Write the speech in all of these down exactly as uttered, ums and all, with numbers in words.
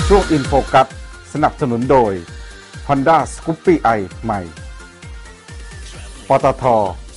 ช่วงอินโฟกัสสนับสนุนโดย Honda Scoopy i ใหม่ปตท.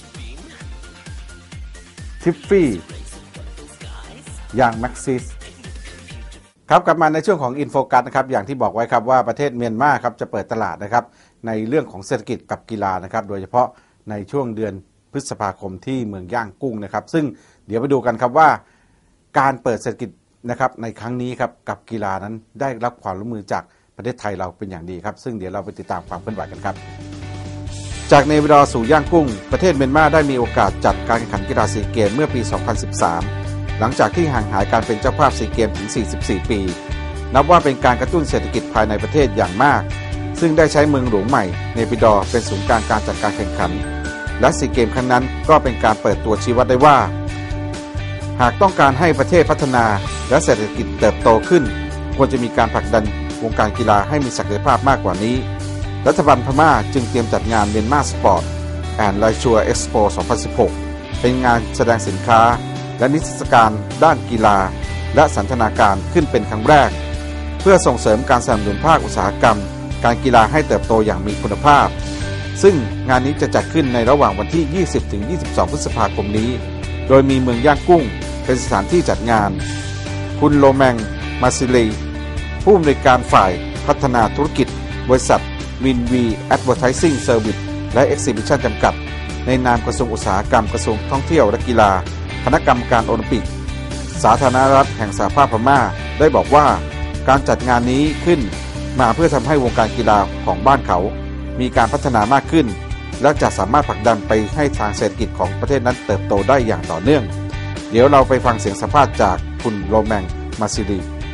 ทิฟฟี่ยางแม็กซิสครับกลับมาในช่วงของอินโฟกัสนะครับอย่างที่บอกไว้ครับว่าประเทศเมียนมาครับจะเปิดตลาดนะครับในเรื่องของเศรษฐกิจกับกีฬานะครับโดยเฉพาะในช่วงเดือนพฤษภาคมที่เมืองย่างกุ้งนะครับซึ่งเดี๋ยวไปดูกันครับว่าการเปิดเศรษฐกิจนะครับในครั้งนี้ครับกับกีฬานั้นได้รับความร่วมมือจากประเทศไทยเราเป็นอย่างดีครับซึ่งเดี๋ยวเราไปติดตามความเคลื่อนไหวกันครับจากเนปิดอร์สู่ย่างกุ้งประเทศเมียนมาได้มีโอกาสจัดการแข่งขันกีฬาซีเกมเมื่อปี สองพันสิบสาม หลังจากที่ห่างหายการเป็นเจ้าภาพซีเกมถึง สี่สิบสี่ ปีนับว่าเป็นการกระตุ้นเศรษฐกิจภายในประเทศอย่างมากซึ่งได้ใช้เมืองหลวงใหม่เนปิดอร์เป็นศูนย์กลางการจัดการแข่งขันและซีเกมครั้งนั้นก็เป็นการเปิดตัวชี้วัดได้ว่าหากต้องการให้ประเทศพัฒนาและเศรษฐกิจเติบโตขึ้นควรจะมีการผลักดันวงการกีฬาให้มีศักยภาพมากกว่านี้รัฐบาลพม่าจึงเตรียมจัดงานเมียนมาสปอร์ตแอนด์ไลชัวเอ็กซ์โป สองพันสิบหก เป็นงานแสดงสินค้าและนิทรรศการด้านกีฬาและสันทนาการขึ้นเป็นครั้งแรกเพื่อส่งเสริมการสนับสนุนภาคอุตสาหกรรมการกีฬาให้เติบโตอย่างมีคุณภาพซึ่งงานนี้จะจัดขึ้นในระหว่างวันที่ ยี่สิบถึงยี่สิบสอง พฤษภาคมนี้โดยมีเมืองย่างกุ้งเป็นสถานที่จัดงานคุณโลแมงมาซิลีผู้อำนวยการฝ่ายพัฒนาธุรกิจบริษัทวินวีแอดเวอร์ไทซิ่งเซอร์วิสและเอ็กซิบิชันจำกัดในนามกระทรวงอุตสาหกรรมกระทรวงท่องเที่ยวและกีฬาคณะกรรมการโอลิมปิกสาธารณรัฐแห่งสหภาพพม่าได้บอกว่าการจัดงานนี้ขึ้นมาเพื่อทำให้วงการกีฬาของบ้านเขามีการพัฒนามากขึ้นและจะสามารถผลักดันไปให้ทางเศรษฐกิจของประเทศนั้นเติบโตได้อย่างต่อเนื่องเดี๋ยวเราไปฟังเสียงสัมภาษณ์จากคุณโรแมงมาซิลี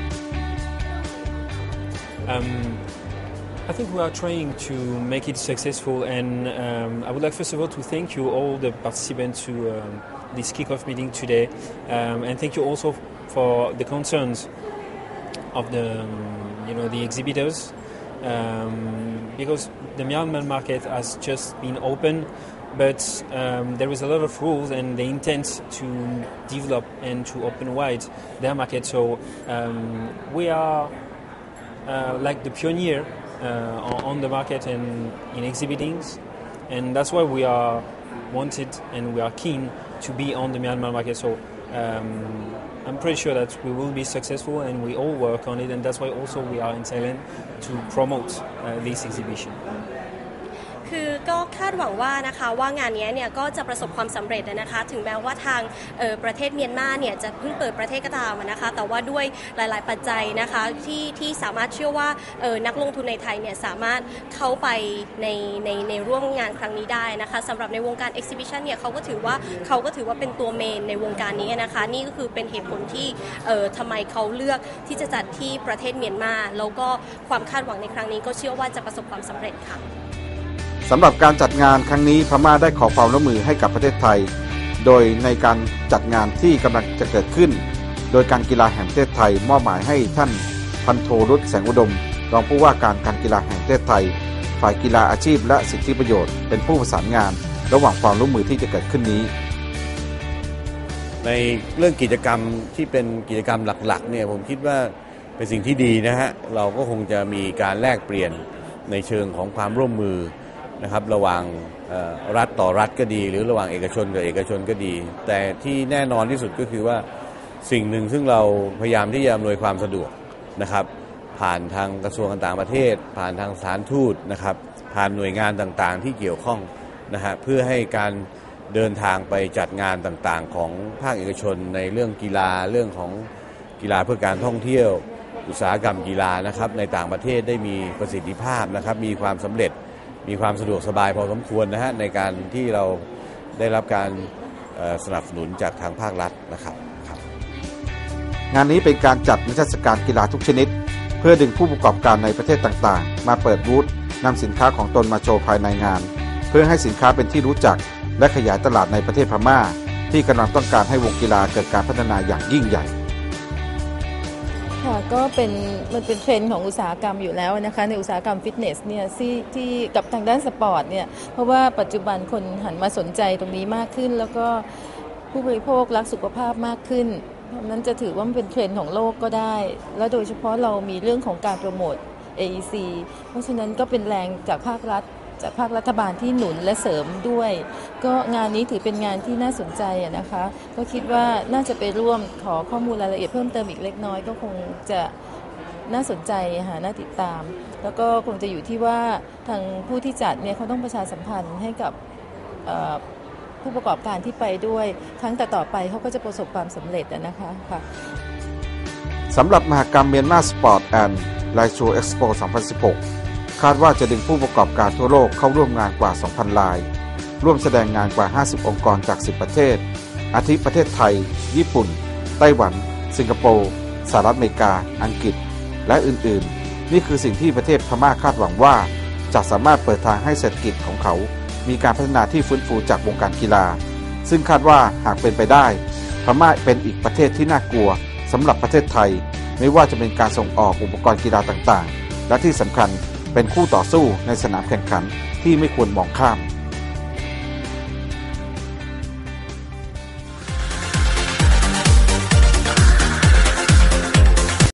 I think we are trying to make it successful, and um, I would like first of all to thank you all the participants to um, this kick-off meeting today, um, and thank you also for the concerns of the um, you know the exhibitors, um, because the Myanmar market has just been open, but um, there is a lot of rules and the intent to develop and to open wide their market. So um, we are uh, like the pioneer. Uh, on the market and in exhibiting, and that's why we are wanted and we are keen to be on the Myanmar market. So um, I'm pretty sure that we will be successful, and we all work on it, and that's why also we are in Thailand to promote uh, this exhibition. คือก็คาดหวังว่านะคะว่างานนี้เนี่ยก็จะประสบความสำเร็จนะคะถึงแม้ว่าทางประเทศเมียนมาเนี่ยจะเพิ่งเปิดประเทศก็ตามนะคะแต่ว่าด้วยหลายๆปัจจัยนะคะที่ที่สามารถเชื่อว่านักลงทุนในไทยเนี่ยสามารถเข้าไปในในในร่วมงานครั้งนี้ได้นะคะสำหรับในวงการ exhibition เนี่ยเขาก็ถือว่าเขาก็ถือว่าเป็นตัวเมนในวงการนี้นะคะนี่ก็คือเป็นเหตุผลที่ทำไมเขาเลือกที่จะจัดที่ประเทศเมียนมาแล้วก็ความคาดหวังในครั้งนี้ก็เชื่อว่าจะประสบความสำเร็จค่ะสำหรับการจัดงานครั้งนี้พม่าได้ขอความร่วมมือให้กับประเทศไทยโดยในการจัดงานที่กำลังจะเกิดขึ้นโดยการกีฬาแห่งประเทศไทยมอบหมายให้ท่านพันโทรุตแสงอุดมรองผู้ว่าการการกีฬาแห่งประเทศไทยฝ่ายกีฬาอาชีพและสิทธิประโยชน์เป็นผู้ประสานงานระหว่างความร่วมมือที่จะเกิดขึ้นนี้ในเรื่องกิจกรรมที่เป็นกิจกรรมหลักๆเนี่ยผมคิดว่าเป็นสิ่งที่ดีนะฮะเราก็คงจะมีการแลกเปลี่ยนในเชิงของความร่วมมือนะครับระหว่างรัฐต่อรัฐก็ดีหรือระหว่างเอกชนกับเอกชนก็ดีแต่ที่แน่นอนที่สุดก็คือว่าสิ่งหนึ่งซึ่งเราพยายามที่จะอำนวยความสะดวกนะครับผ่านทางกระทรวงต่างประเทศผ่านทางสถานทูตนะครับผ่านหน่วยงานต่างๆที่เกี่ยวข้องนะฮะเพื่อให้การเดินทางไปจัดงานต่างๆของภาคเอกชนในเรื่องกีฬาเรื่องของกีฬาเพื่อการท่องเที่ยวอุตสาหกรรมกีฬานะครับในต่างประเทศได้มีประสิทธิภาพนะครับมีความสำเร็จมีความสะดวกสบายพอสมควรนะฮะในการที่เราได้รับการสนับสนุนจากทางภาครัฐนะครับงานนี้เป็นการจัดนิทรรศการกีฬาทุกชนิดเพื่อดึงผู้ประกอบการในประเทศต่างๆมาเปิดบูธนำสินค้าของตนมาโชว์ภายในงานเพื่อให้สินค้าเป็นที่รู้จักและขยายตลาดในประเทศพม่าที่กำลังต้องการให้วงกีฬาเกิดการพัฒนาอย่างยิ่งใหญ่ค่ะก็เป็นมันเป็นเทรนด์ของอุตสาหกรรมอยู่แล้วนะคะในอุตสาหกรรมฟิตเนสเนี่ยที่ที่กับทางด้านสปอร์ตเนี่ยเพราะว่าปัจจุบันคนหันมาสนใจตรงนี้มากขึ้นแล้วก็ผู้บริโภครักสุขภาพมากขึ้นนั้นจะถือว่ามันเป็นเทรนด์ของโลกก็ได้และโดยเฉพาะเรามีเรื่องของการโปรโมท เอ อี ซี เพราะฉะนั้นก็เป็นแรงจากภาครัฐจากภาครัฐบาลที่หนุนและเสริมด้วยก็งานนี้ถือเป็นงานที่น่าสนใจนะคะก็คิดว่าน่าจะไปร่วมขอข้อมูลรายละเอียดเพิ่มเติมอีกเล็กน้อยก็คงจะน่าสนใจค่ะน่าติดตามแล้วก็คงจะอยู่ที่ว่าทางผู้ที่จัดเนี่ยเขาต้องประชาสัมพันธ์ให้กับผู้ประกอบการที่ไปด้วยครั้งต่อไปเขาก็จะประสบความสำเร็จนะคะค่ะสำหรับมหกรรมเมียนมาสปอร์ตแอนด์ไลท์โชว์เอ็กซ์โปสองพันสิบหกคาดว่าจะดึงผู้ประกอบการทั่วโลกเข้าร่วมงานกว่า สองพัน รายร่วมแสดงงานกว่า ห้าสิบ องค์กรจาก สิบ ประเทศอาทิประเทศไทยญี่ปุ่นไต้หวันสิงคโปร์สหรัฐอเมริกาอังกฤษและอื่นๆนี่คือสิ่งที่ประเทศพม่าคาดหวังว่าจะสามารถเปิดทางให้เศรษฐกิจของเขามีการพัฒนาที่ฟื้นฟูจากวงการกีฬาซึ่งคาดว่าหากเป็นไปได้พม่าเป็นอีกประเทศที่น่ากลัวสำหรับประเทศไทยไม่ว่าจะเป็นการส่งออกอุปกรณ์กีฬาต่างๆและที่สำคัญเป็นคู่ต่อสู้ในสนามแข่งขันที่ไม่ควรมองข้าม